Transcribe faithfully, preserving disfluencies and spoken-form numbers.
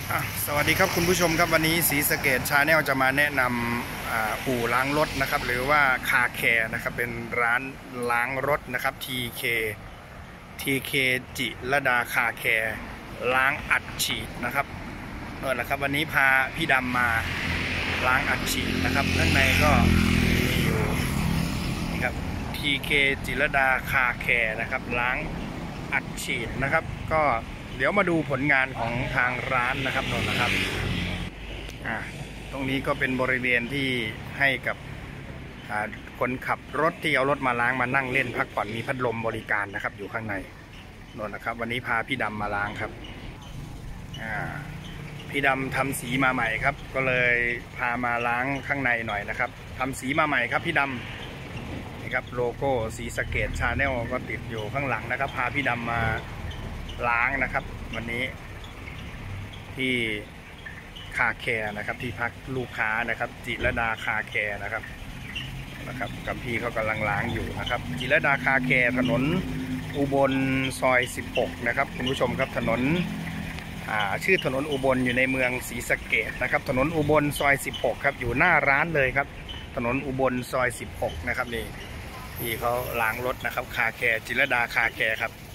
สวัสดีครับคุณผู้ชมครับวันนี้ศรีสะเกษชาแนลจะมาแนะนำอู่ล้างรถนะครับหรือว่าคาแคร์นะครับเป็นร้านล้างรถนะครับ ที เค ที เค จิรดาคาแคร์ล้างอัดฉีดนะครับนั่นแหละครับวันนี้พาพี่ดำมาล้างอัดฉีดนะครับข้างในก็มีอยู่นี่ครับ ที เค จิรดาคาแคร์นะครับล้างอัดฉีดนะครับก็เดี๋ยวมาดูผลงานของทางร้านนะครับนนท์นะครับอ่าตรงนี้ก็เป็นบริเวณที่ให้กับคนขับรถที่เอารถมาล้างมานั่งเล่นพักผ่อนมีพัดลมบริการนะครับอยู่ข้างในนนท์นะครับวันนี้พาพี่ดำมาล้างครับอ่าพี่ดำทำสีมาใหม่ครับก็เลยพามาล้างข้างในหน่อยนะครับทำสีมาใหม่ครับพี่ดำนี่ครับโลโก้ศรีสะเกษชาแนลก็ติดอยู่ข้างหลังนะครับพาพี่ดำมาล้างนะครับวันนี้ที่คาแคร์นะครับที่พักลูกค้านะครับจิรดาคาแคร์นะครับนะครับกับพี่เขากำลังล้างอยู่นะครับจิรดาคาแคร์ถนนอุบลซอยสิบหกนะครับคุณผู้ชมครับถนนชื่อถนนอุบลอยู่ในเมืองศรีสะเกษนะครับถนนอุบลซอยสิบหกครับอยู่หน้าร้านเลยครับถนนอุบลซอยสิบหกนะครับนี่พี่เขาล้างรถนะครับคาแคร์จิรดาคาแคร์ครับ